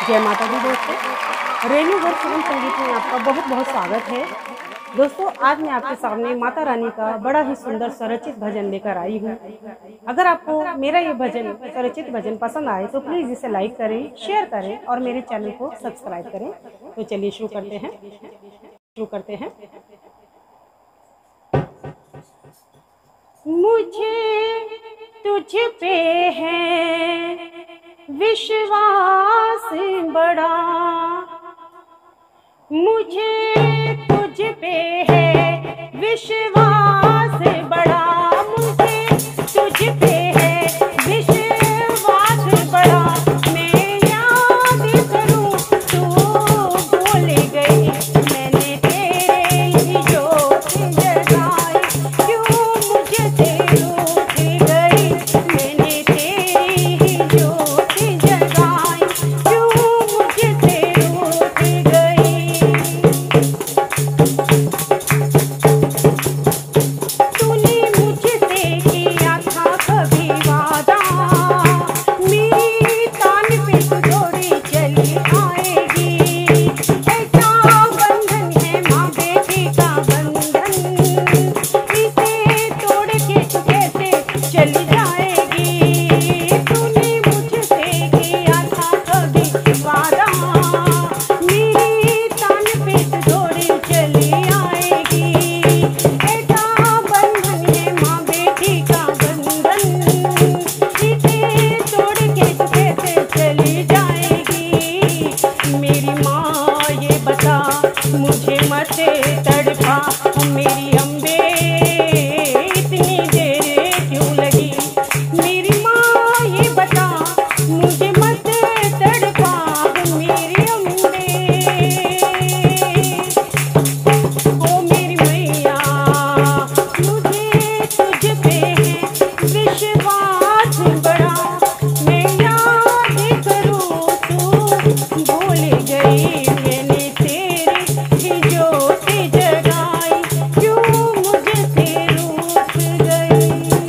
जय माता दी दोस्तों, रेणु वर सुगम संगीत में आपका बहुत बहुत स्वागत है। दोस्तों, आज मैं आपके सामने माता रानी का बड़ा ही सुंदर स्वरचित भजन लेकर आई हूँ। अगर आपको मेरा ये भजन स्वरचित भजन पसंद आए तो प्लीज़ इसे लाइक करें, शेयर करें और मेरे चैनल को सब्सक्राइब करें। तो चलिए शुरू करते हैं। मुझे तुझ पे है विश्वास बड़ा, मुझे तुझ पे है विश्वास बड़ा, मुझे तुझ पे है विश्वास बड़ा। मैं याद करूं तू भूल गई, मैंने तेरे ही जोत जगाई, क्यों मुझसे रूठ गई, मैंने तेरी ही जोत जगाई, क्यों मुझसे रूठ गई। तूने मुझसे किया था कभी वादा, मेरी तान पे तू दौड़ी चली आएगी। ऐसा बंधन है माँ बेटी का बंधन, इसे तोड़ के तू कैसे चली जाएगी। तूने मुझसे किया था कभी वादा, मेरी तान पे तू दौड़ी चली आएगी। ऐसा बंधन है माँ बेटी का बंधन, इसे तोड़ के तू कैसे चली जाएगी। मेरी माँ ये बता मुझे मत तड़पा, मेरी अम्बे इतनी देर क्यों लगी। मेरी माँ ये बता मुझे मत तड़पा, मेरी अम्बे ओ मेरी मैया। मुझे तुझ पे है विश्वास बड़ा, मैं याद करूं तू भूल गई, मैंने तेरी ही जोत जगाई, क्यों मुझसे रूठ गई।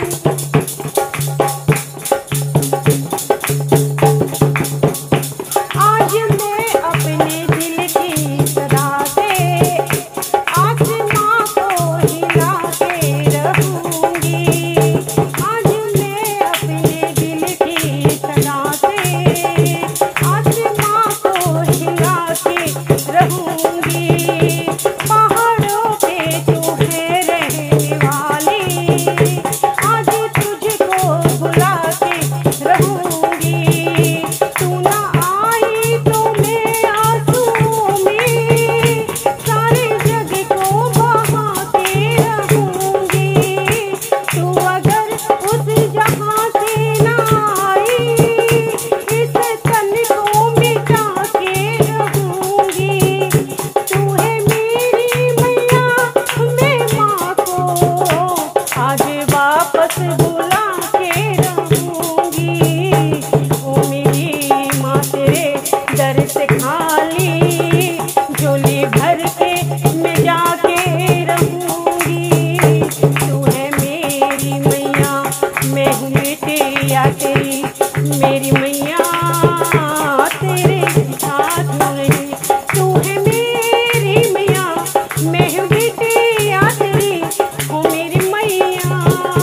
आज मैं अपने दिल की सदा से आसमां को हिला के रहूंगी। आज मैं अपने दिल की सदा से आसमां को हिला के रहूंगी। पहाड़ों पे तू है रहने वाली, आज तुझको बुला के रहूंगी। तू ना आई तो मैं आंसुओं में सारे जग को बहा के रहूंगी। तू अगर उस जहां से ना आई, इस तन को मिटा के रहूंगी। तू है मेरी मैया, मैं माँ को आज वापस बुला के रहूंगी। ओ मेरी माँ तेरे दर से खाली झोली भर के मैं जाके रहूंगी। तू है मेरी मैया, मैं हूँ बेटिया तेरी, मेरी मैया तेरे साथ नहीं। तू है मेरी मैया, मैं हूँ बेटिया तेरी, ओ मेरी मैया।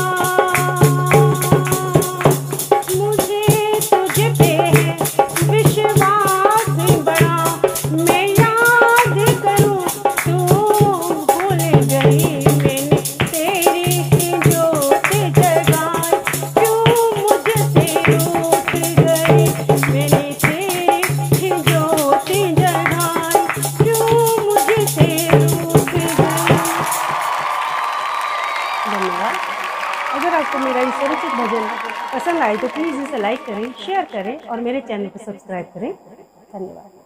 मुझे तुझ पे है विश्वास बड़ा, मैं याद करूं तू भूल गई, मैंने तेरी ही जोत जगाई, क्यों मुझसे रूठ गई, मैंने तेरी ही जोत जगाई, क्यों मुझसे रूठ गई। धन्यवाद। अगर आपको मेरा ये स्वरचित भजन पसंद आए तो प्लीज़ इसे लाइक करें, शेयर करें और मेरे चैनल को सब्सक्राइब करें। धन्यवाद।